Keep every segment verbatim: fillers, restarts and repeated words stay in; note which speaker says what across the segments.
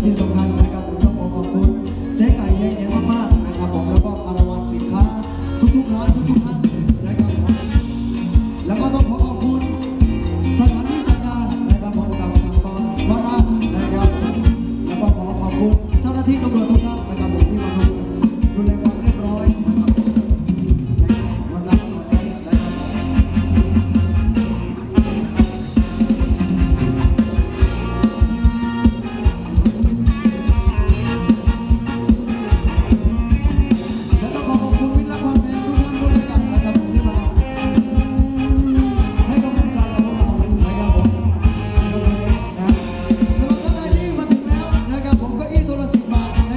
Speaker 1: ที่สำคัญนะครับผมต้องขอขอบคุณเจ๊ไก่เยอะๆมากๆนะครับผมแล้วก็คารวะสินค้าทุกๆร้านทุกๆท่านนะครับผมแล้วก็ต้องขอขอบคุณสถานที่จัดงานนะครับผมกับสิงคโปร์วัดอานะครับแล้วก็ขอขอบคุณเจ้าหน้าที่ตำรวจทุกท่านนะครับผมที่มาดูดูแลความเรียบร้อยนะครับวันนั้นวันนี้นะครับแล้วก็ขอขอบคุณวิทยาความแพงทุกท่านด้วยกันนะครับผมที่มาให้กำลังใจเรานะครับผมสำหรับท่านใดที่มาถึงแล้วนะครับผมเก้าอี้ตัวละสิบบาท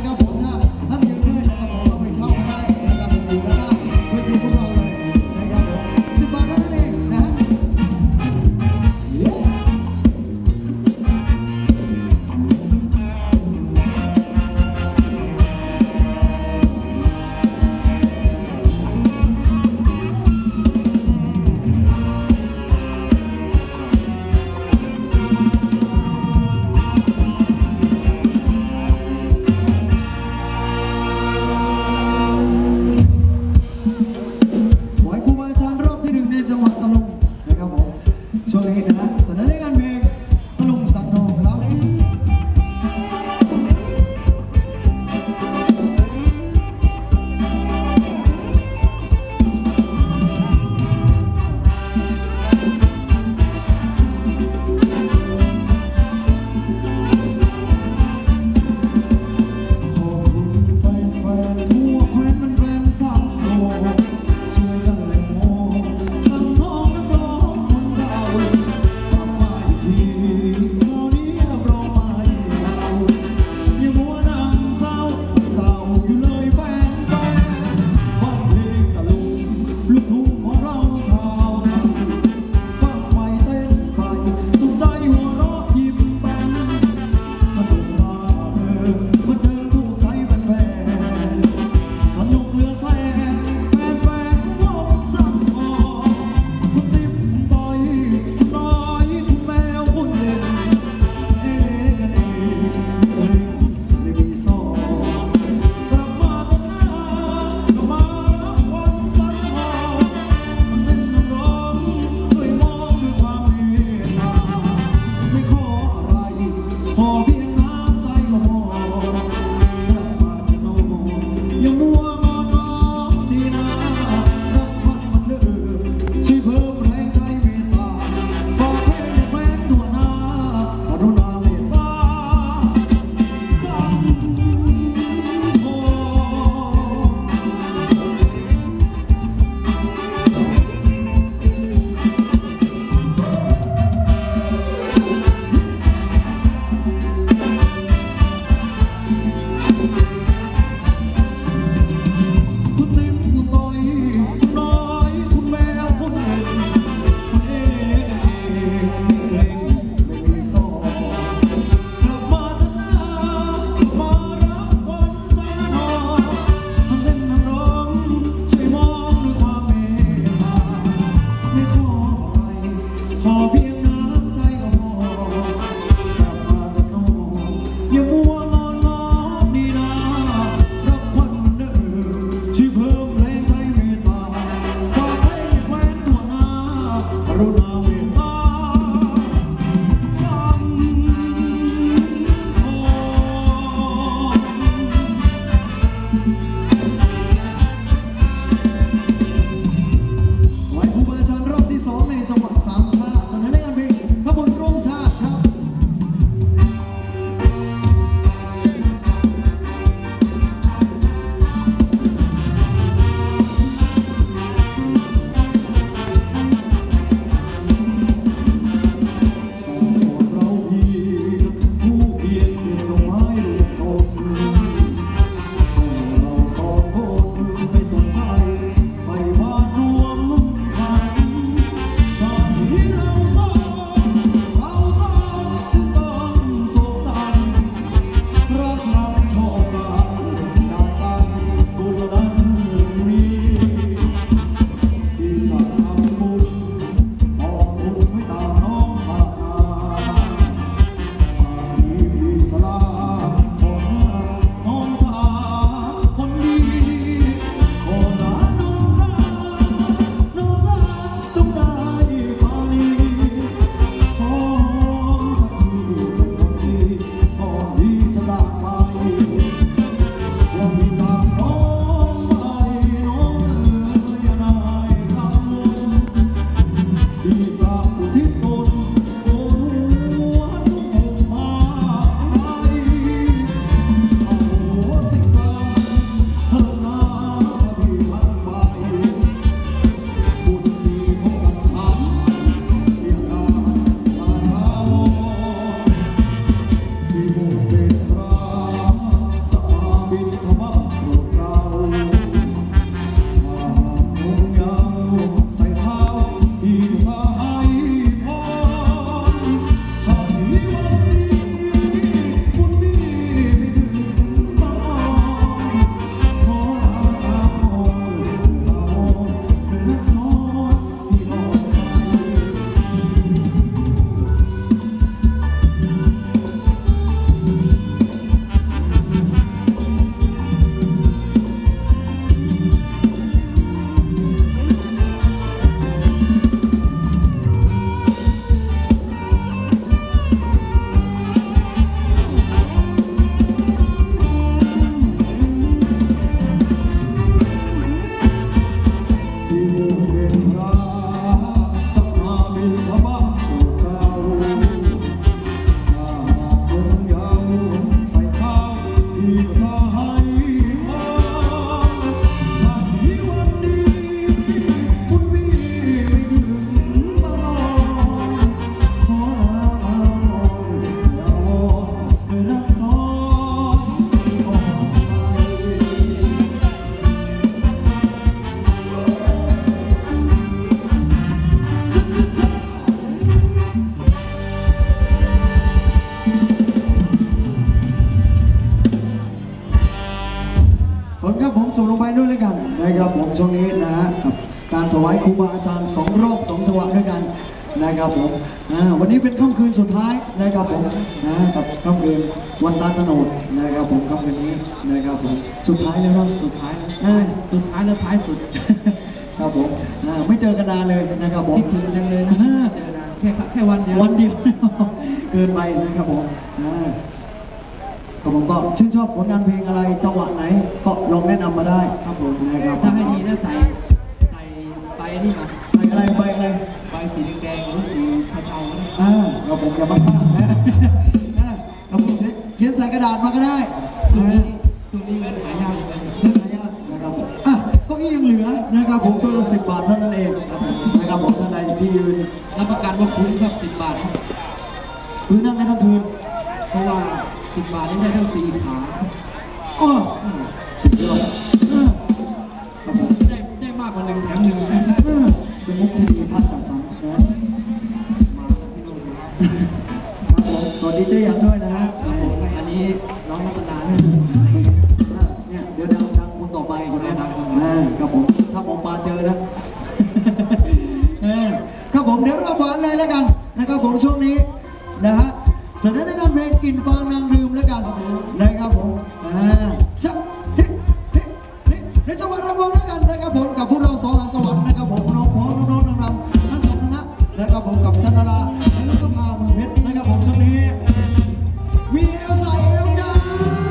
Speaker 1: สุขลงไปด้วยแล้วกันนะครับผมช่วงนี้นะฮะกับการถวายครูบาอาจารย์สองรอบสองจังหวะด้วยกันนะครับผมอ่าวันนี้เป็นค่ำคืนสุดท้ายนะครับผมนะกับค่ำคืนวันตาตโนดนะครับผมค่ำคืนนี้นะครับผมสุดท้ายแล้วเนาะ
Speaker 2: สุดท้ายแล้ว
Speaker 1: อ่า
Speaker 2: สุดท้ายแล้วท้ายสุด
Speaker 1: ครับผมอ่าไม่เจอกันนานเลยนะครับผม
Speaker 2: คิดถึงจังเลยนะเจอนานแค่แค่วันเดียว
Speaker 1: วันเดียว เกินไปนะครับผมอ่าครับผมก็ชื่นชอบผลงานเพลงอะไรจังหวะไหนก็ลองแนะนำมาได้
Speaker 2: ครับผม
Speaker 1: นะครับ
Speaker 2: ถ้าให้ดีนะใส่ใส่ใบนี่มา
Speaker 1: ไปอะไรไปอะไร
Speaker 2: ใบสีแดงๆหรือสีเทาๆนะ
Speaker 1: อ่าเราผมจะบ้าๆนะอ่าเราผมเขียนใส่กระดาษมาก็ได้
Speaker 2: ช่วง
Speaker 1: นะ
Speaker 2: นี้ช่วงนี้เงินหายากเลย
Speaker 1: เรื่องอะไรอ่ะนะครับผมอ่ะเก็อี้ยังเหลือนะครับผมตัวละสิบบาทเท่านั้นเองนะครับผมท่านใดที่ยืน
Speaker 2: รับประกันว่าคุ้มครับสิบบาท
Speaker 1: พื้นนั่งได้ทั้งคืน
Speaker 2: เพราะว่าสิบบาทนี่ได้ทั้งสี่ขา
Speaker 1: อ้อสุดยอดอ่าครับผม
Speaker 2: ได้ได้มากกว่าหนึ่งแถมหนึ่งนะ
Speaker 1: อ่าเป็นมุกที่ดีพัดตัดสันนะ
Speaker 2: มาแล้วพี่นุ่น
Speaker 1: ครับผมสวัสดีเจ๊ยันด้วยนะฮะ
Speaker 2: ครับผมอันนี้น้องรัตนาเนี่ย
Speaker 1: เนี่ยเดี๋ยวดังดังคนต่อไปคนนี้ดังอ่าครับผมถ้าผมปาเจอนะ เออครับผมเดี๋ยวเราหวานเลยแล้วกันนะครับผมช่วงนี้นะฮะเสนอในการเพลงกินฟางนางลืมแล้วกันนะครับผมอ่าสักเฮ้เฮ้เฮ้ในจังหวัดระยองแล้วกันนะครับผมกับพวกเราสอหาสวรรค์นะครับผมน้องพ่อน้องน้องนำทั้งสองคณะนะครับผมกับจันทราและก็พามือเพชรนะครับผมช่วงนี้มีเอลใส่เอลจ้า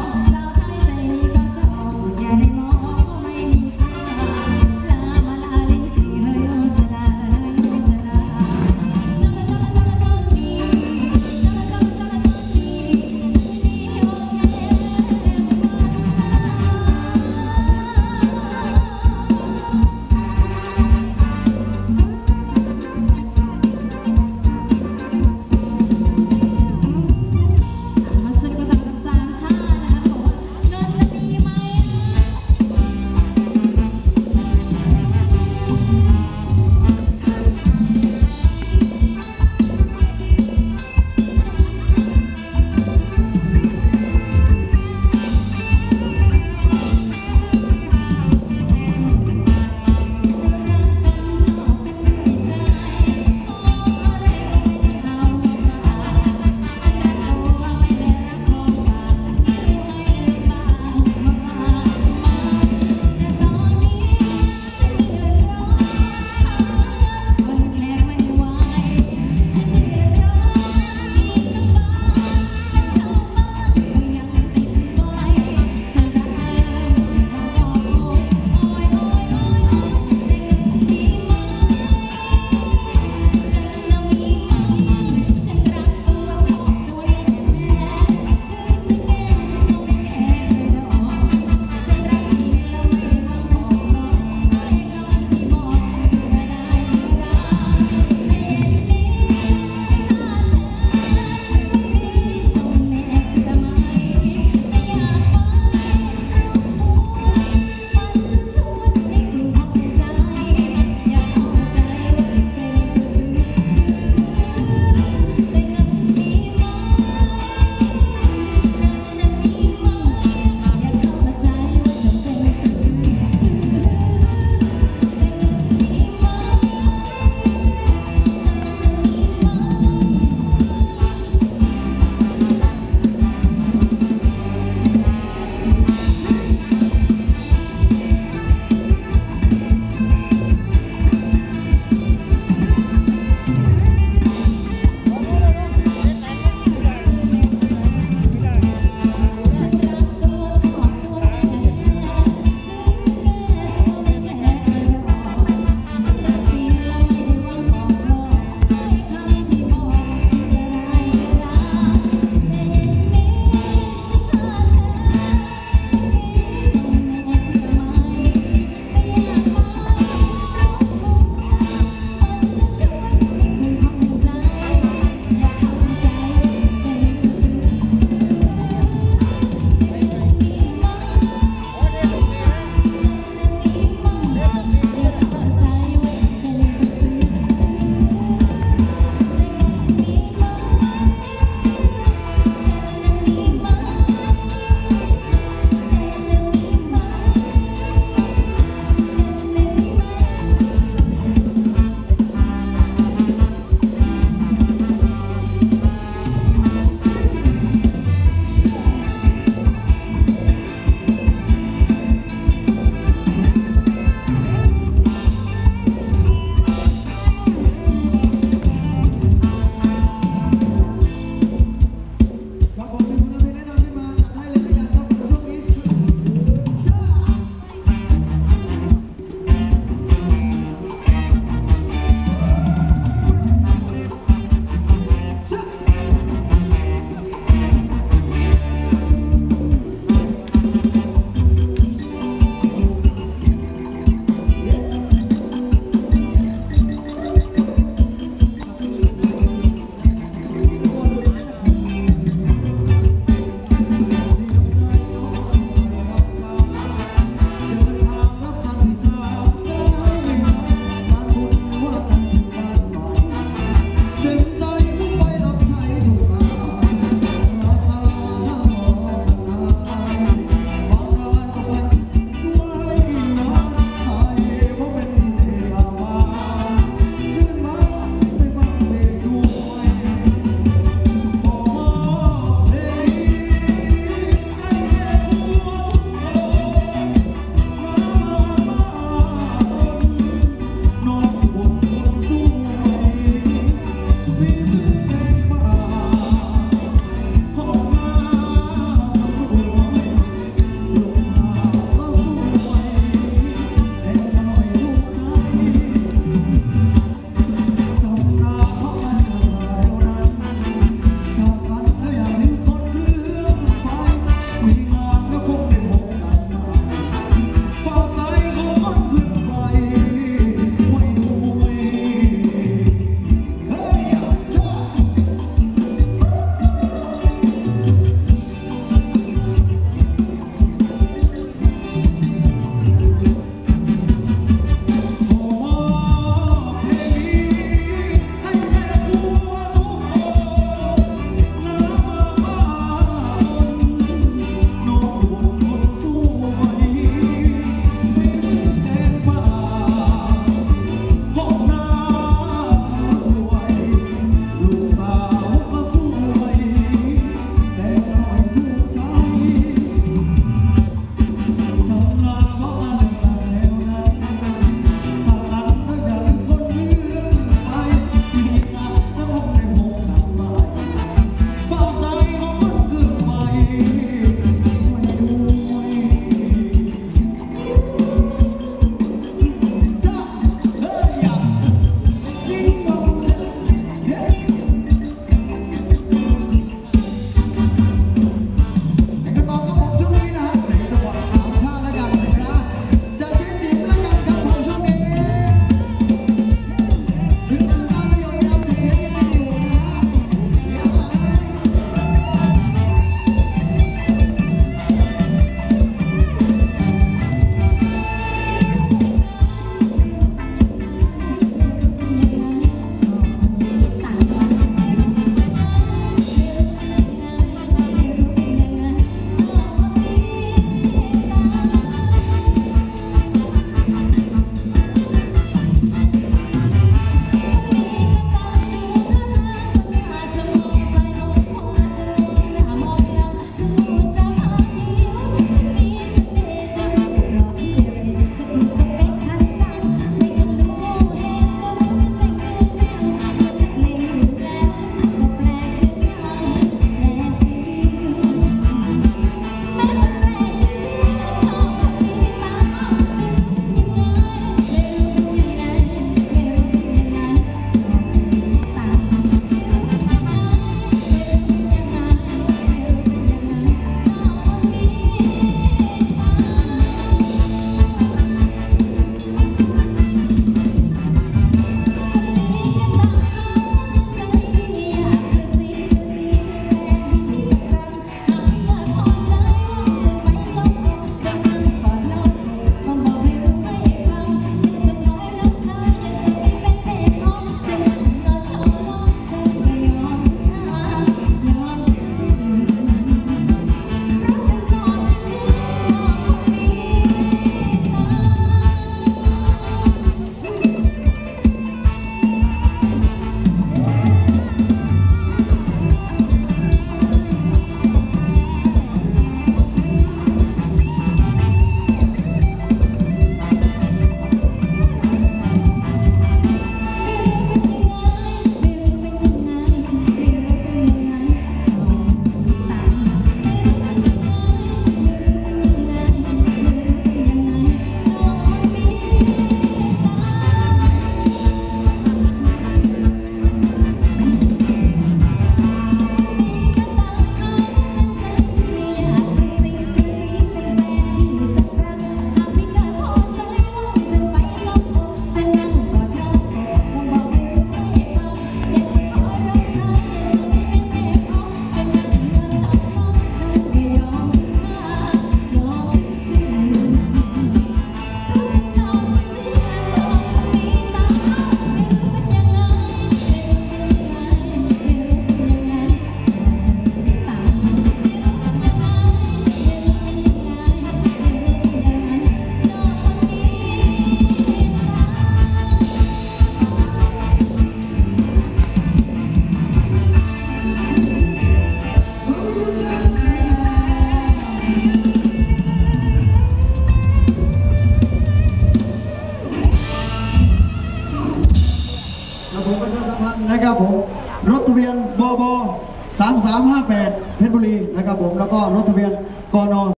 Speaker 1: นะครับผมรถทะเบียนบบสามสามห้าแปดเพชรบุรีนะครับผมแล้วก็รถทะเบียนกน